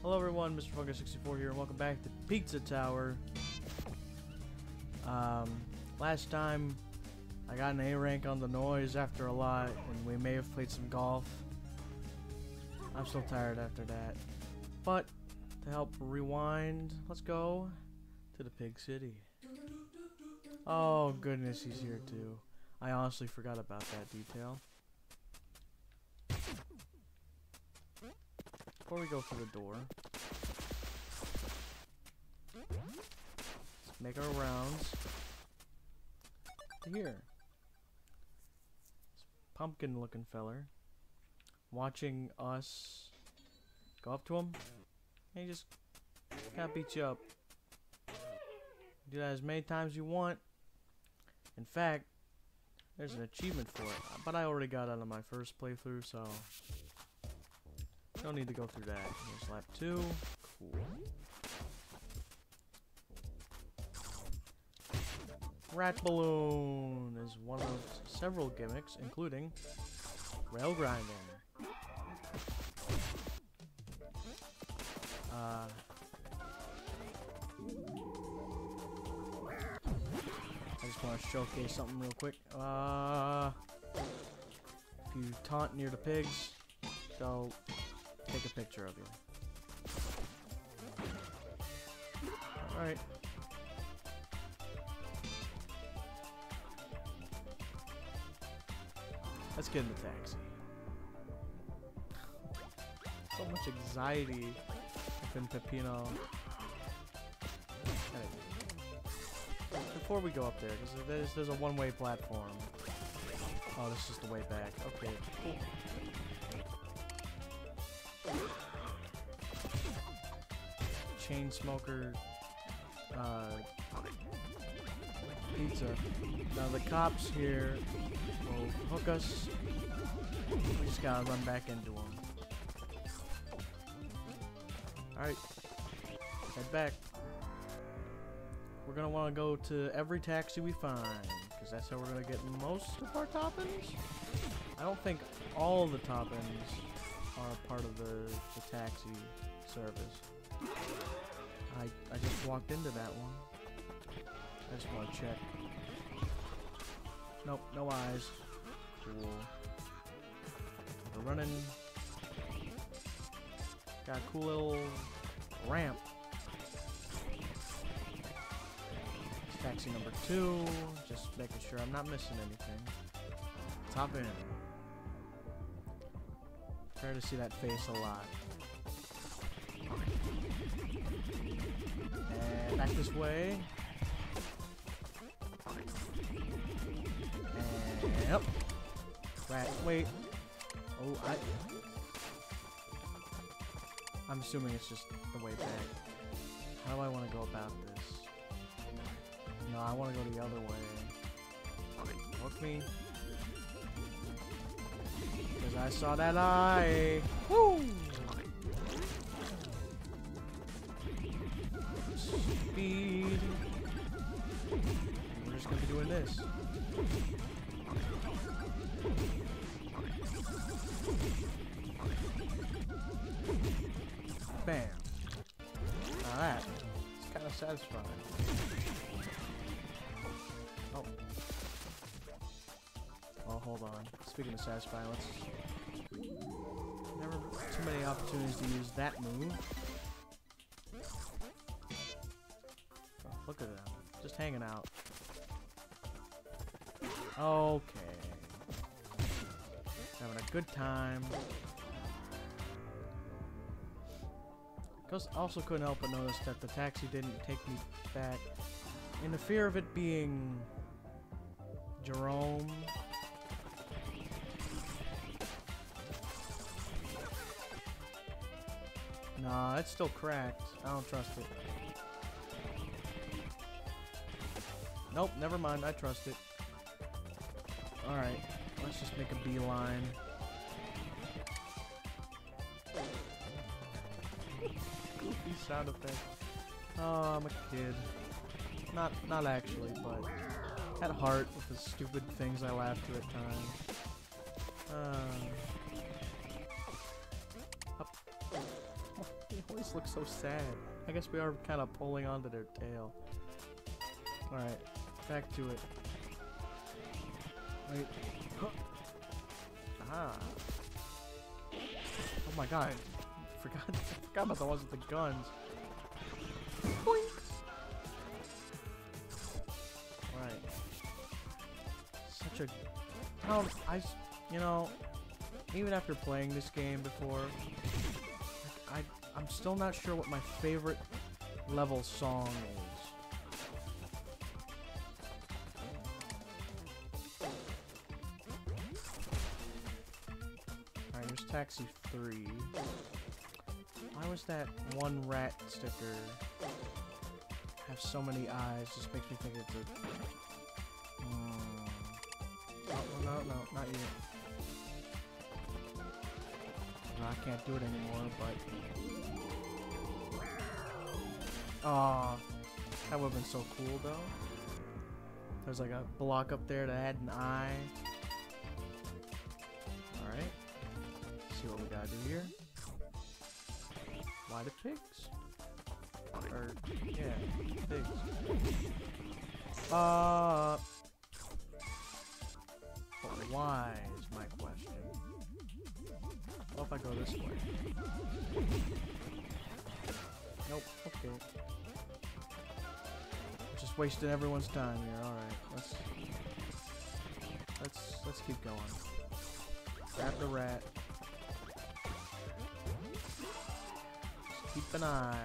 Hello everyone, Mr. Fungus64 here, and welcome back to Pizza Tower. Last time I got an A rank on the noise after a lot, and we may have played some golf. I'm still tired after that. But, to help rewind, let's go to the Pig City. Oh goodness, he's here too. I honestly forgot about that detail. Before we go through the door, let's make our rounds to here. This pumpkin looking feller watching us go up to him, and he just kinda beat you up. Do that as many times as you want. In fact, there's an achievement for it, but I already got it on my first playthrough, so don't need to go through that. Here's lap 2. Cool. Rat balloon is one of several gimmicks, including rail grinding. I just want to showcase something real quick. If you taunt near the pigs, they'll take a picture of you. Alright. Let's get in the taxi. So much anxiety within Pepino. Before we go up there, because there's a one-way platform. Oh, this is the way back. Okay, cool. Chain smoker pizza. Now the cops here will hook us. We just gotta run back into them. Alright, head back. We're gonna want to go to every taxi we find, because that's how we're gonna get most of our toppings. I don't think all of the toppings are part of the taxi service. I just walked into that one. I just want to check. Nope, no eyes. Cool. We're running. Got a cool little ramp. Taxi number 2. Just making sure I'm not missing anything. Top in. Try to see that face a lot. And back this way. And up. Right, wait. Oh, I'm assuming it's just the way back. How do I want to go about this? No, I want to go the other way. Hook me. Because I saw that eye. Woo! Speed. We're just going to be doing this. Bam. Now that is kind of satisfying. Oh. Oh, hold on. Speaking of satisfying, let's... Never too many opportunities to use that move. Oh, look at them. Just hanging out. Okay. Having a good time. Also couldn't help but notice that the taxi didn't take me back. In the fear of it being Jerome. Nah, it's still cracked. I don't trust it. Nope, never mind. I trust it. Alright, let's just make a beeline. Goofy sound effect. Oh, I'm a kid. Not actually, but at heart with the stupid things I laugh to at times. Up. He always just look so sad. I guess we are kind of pulling onto their tail. Alright, back to it. Wait. Ah. Oh my god. I forgot about the ones with the guns. Boink. Alright. Such a... you know, even after playing this game before, I'm still not sure what my favorite level song is. Alright, here's Taxi 3. Why was that one rat sticker have so many eyes? Just makes me think it's a... No, not yet. No, I can't do it anymore, but... Aw, that would've been so cool, though. There's like a block up there that had an eye. Alright. See what we gotta do here. Why the pigs? Or, yeah, pigs. But why is my question? What if I go this way? Nope, okay. Just wasting everyone's time here, alright. Let's keep going. Grab the rat. Just keep an eye.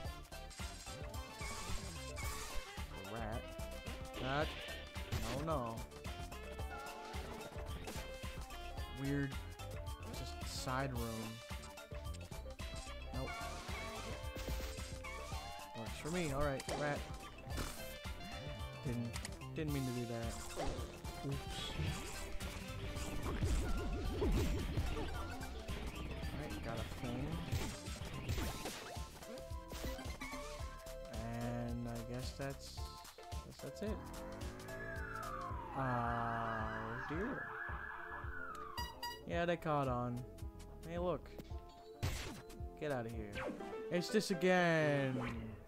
The rat. That. No. Weird, just side room. Nope. Works for me. Alright, rat. Didn't mean to do that. Oops. Alright, got a thing. And I guess that's it. Oh dear. Yeah, they caught on. Hey, look. Get out of here. It's this again.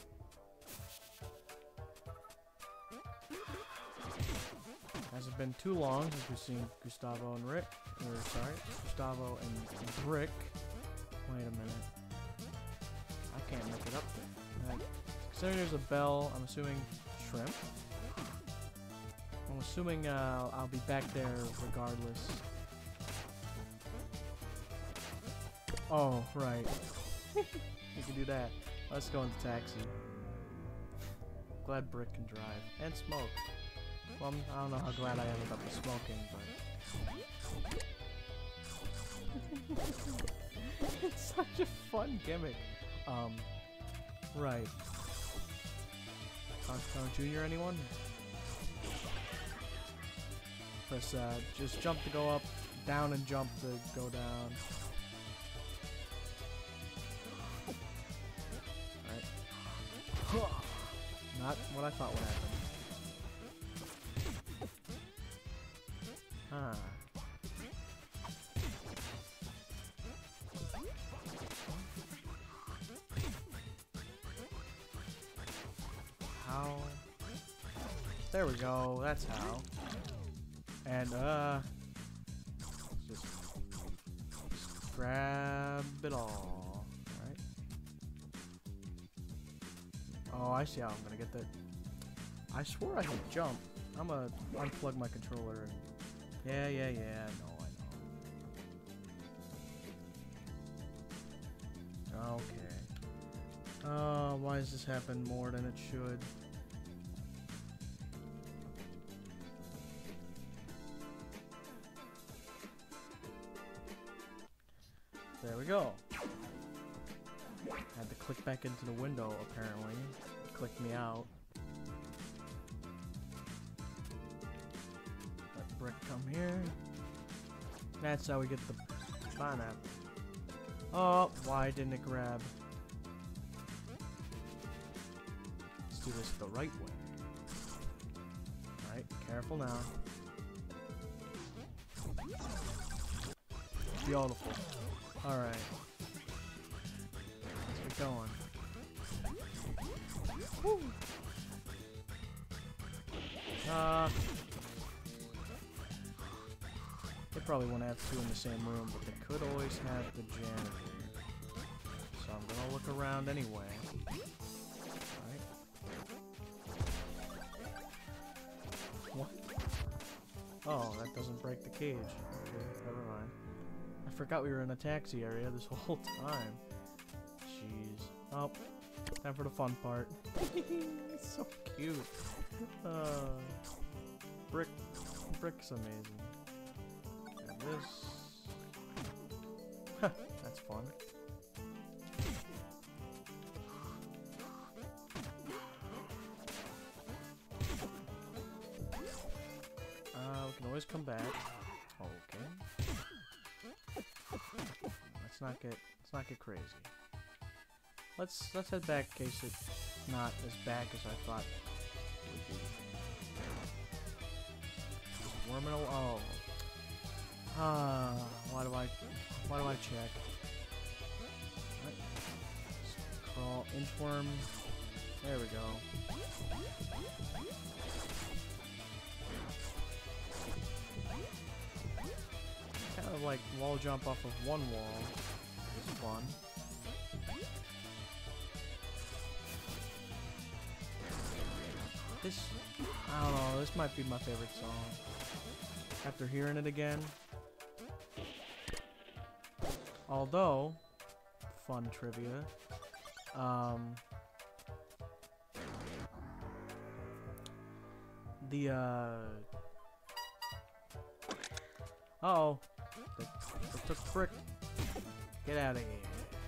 Hasn't been too long since we've seen Gustavo and Rick. Or, sorry, Gustavo and Brick. Wait a minute. I can't make it up there. Considering there's a bell, I'm assuming shrimp. I'm assuming I'll be back there regardless. Oh, right. You can do that. Let's go in the taxi. Glad Brick can drive. And smoke. Well, I don't know how glad I am about the smoking, but... It's such a fun gimmick. Right. Constone Jr. anyone? Press, just jump to go up, down and jump to go down. Not what I thought would happen. Huh. How? There we go. That's how. And just grab it all. Oh, I see how I'm gonna get that. I swore I could jump. I'm gonna unplug my controller and... Yeah, I know. Okay. Oh, why does this happen more than it should? There we go. Had to click back into the window, apparently. Clicked me out. Let Brick come here. That's how we get the pineapple. Oh, why didn't it grab? Let's do this the right way. Alright, careful now. Beautiful. Alright. it going. Woo. They probably won't have two in the same room, but they could always have the janitor. So I'm gonna look around anyway. Alright. What? Oh, that doesn't break the cage. Okay, never mind. I forgot we were in a taxi area this whole time. Jeez. Oh, time for the fun part. It's so cute. Brick's amazing. And this. That's fun. We can always come back. Okay. Let's not get crazy. Let's head back in case it's not as back as I thought it would be. Just worming along. Oh. Why do I check? What? Crawl, inchworm. There we go. Kind of like wall jump off of one wall. It's fun. This, I don't know, this might be my favorite song. After hearing it again. Although, fun trivia, uh-oh, they took Brick. Get out of here.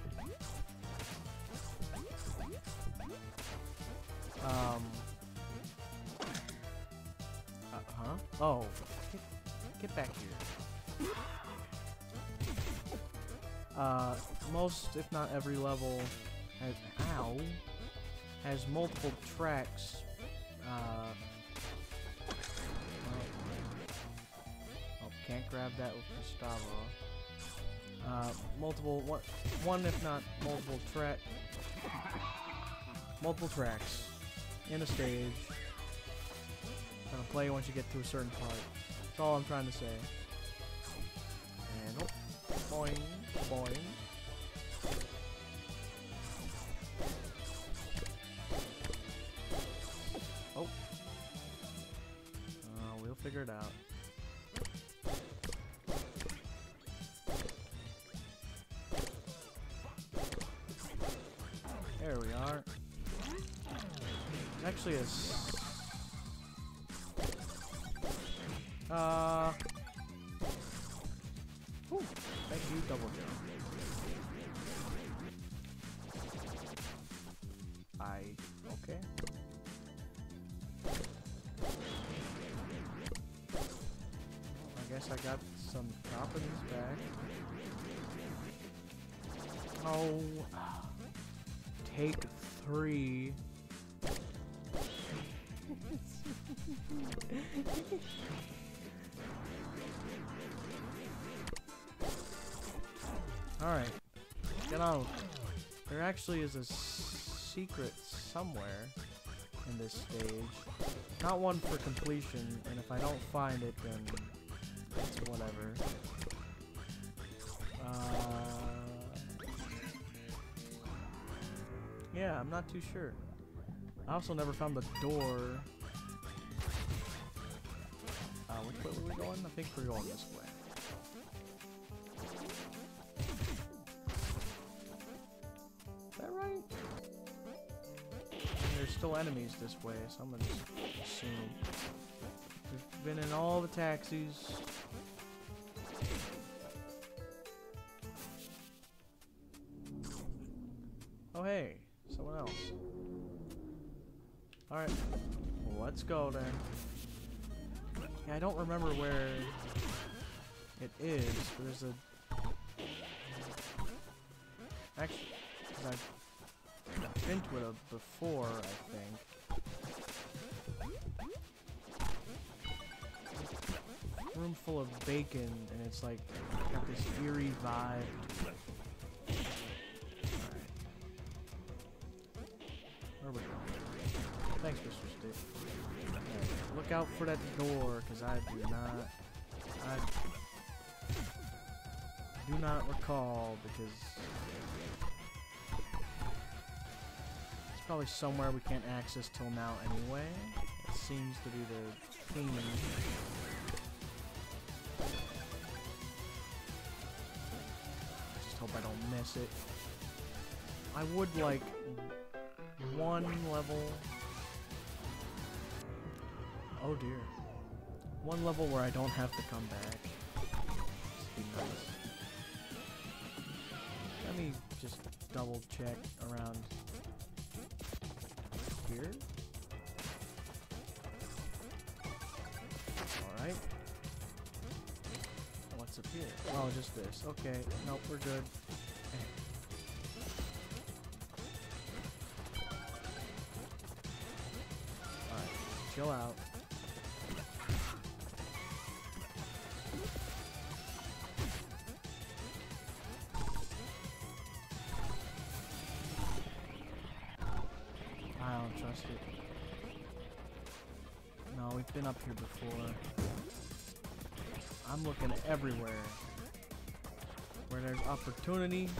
Huh? Oh, get back here. Most, if not every level has multiple tracks. Oh, can't grab that with Gustavo. One if not multiple tracks in a stage. Gonna play once you get to a certain part. That's all I'm trying to say. And oh, boing, boing. Oh. We'll figure it out. There we are. Actually, a ooh, thank you, double jump. Okay. I guess I got some toppings back. Oh, take 3. Alright, get out. There actually is a secret somewhere in this stage. Not one for completion, and if I don't find it, then it's whatever. Yeah, I'm not too sure. I also never found the door. Which way were we going? I think we're going this way. Is that right? And there's still enemies this way, so I'm gonna just assume. We've been in all the taxis. Oh hey, someone else. Alright, well, let's go then. Yeah, I don't remember where it is. There's a... Actually, because I've been to it before, I think. Room full of bacon, and it's like, got this eerie vibe. Alright. Where we going? Thanks, Mr. Stick. Okay, look out for that door, because I do not recall, because it's probably somewhere we can't access till now anyway. It seems to be the theme. Just hope I don't miss it. I would like one level. Oh dear. One level where I don't have to come back. This would be nice. Let me just double check around here. Alright. What's up here? Oh, just this. Okay. Nope, we're good. Alright, chill out. I don't trust it. No, we've been up here before. I'm looking everywhere. Where there's opportunity,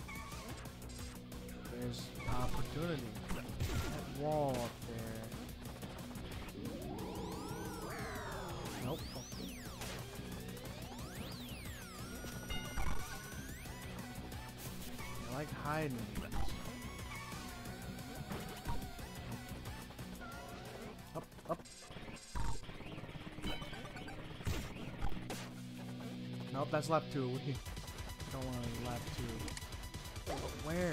there's opportunity. That wall up there. Nope. I like hiding. Up, up. Nope, that's lap 2. We don't want to lap 2. But where?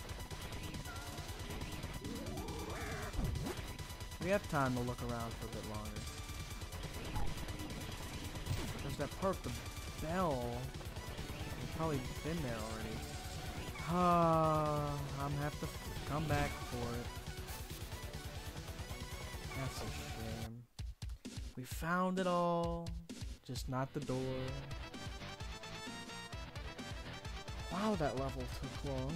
We have time to look around for a bit longer. There's that part, the bell. We've probably been there already. I'm gonna have to come back for it. That's a shame. We found it all, just not the door. Wow, that level took long.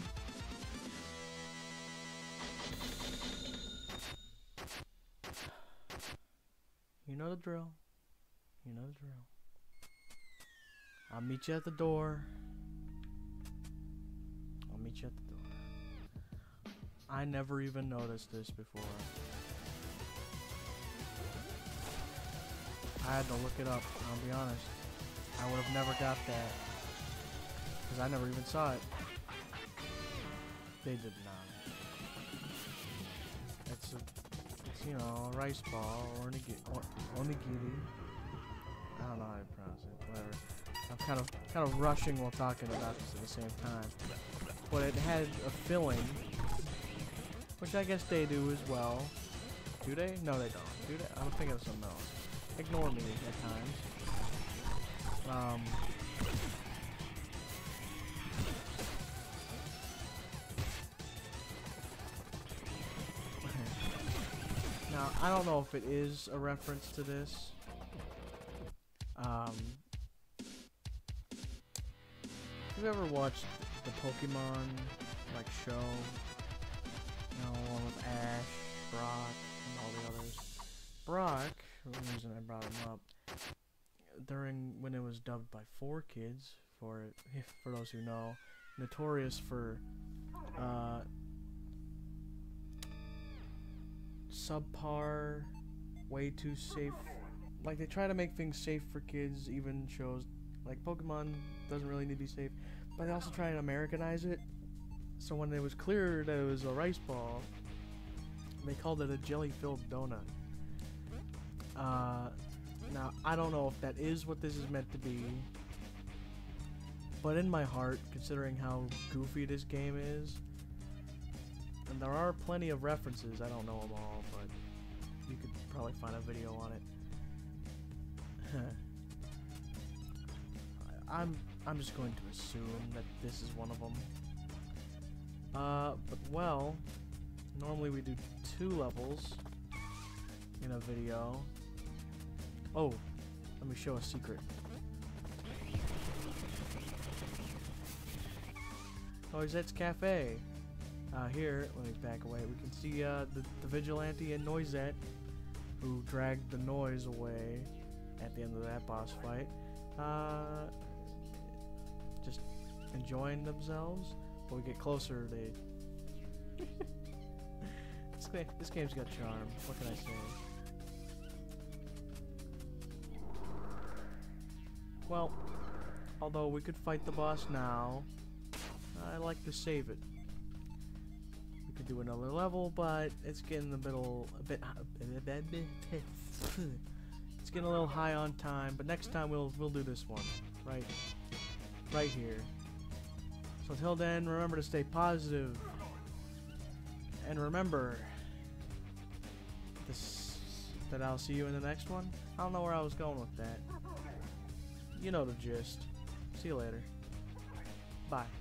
You know the drill. You know the drill. I'll meet you at the door. I'll meet you at the door. I never even noticed this before. I had to look it up, I'll be honest. I would have never got that. Because I never even saw it. They did not. It's you know, a rice ball, or onigiri. I don't know how to pronounce it, whatever. I'm kind of rushing while talking about this at the same time. But it had a filling, which I guess they do as well. Do they? No, they don't. Do they? I'm thinking of something else. Ignore me at times. Now, I don't know if it is a reference to this. Have you ever watched the Pokemon, like, show? You know, one with Ash, Brock, and all the others. Brock, the reason I brought him up, when it was dubbed by 4Kids, for those who know, notorious for, subpar, way too safe. Like, they try to make things safe for kids, even shows like Pokemon doesn't really need to be safe, but they also try and Americanize it. So when it was clear that it was a rice ball, they called it a jelly-filled donut. Now, I don't know if that is what this is meant to be, but in my heart, considering how goofy this game is, and there are plenty of references, I don't know them all, but you could probably find a video on it. I'm just going to assume that this is one of them. But well, normally we do 2 levels in a video. Oh, let me show a secret. Oh, Zet's Cafe. Here, let me back away. We can see the vigilante and Noisette, who dragged the noise away at the end of that boss fight. Just enjoying themselves. When we get closer, they. This game's got charm. What can I say? Well, although we could fight the boss now, I like to save it. We could do another level, but it's getting it's getting a little high on time. But next time we'll do this one, right here. So until then, remember to stay positive, and remember that I'll see you in the next one. I don't know where I was going with that. You know the gist. See you later. Bye.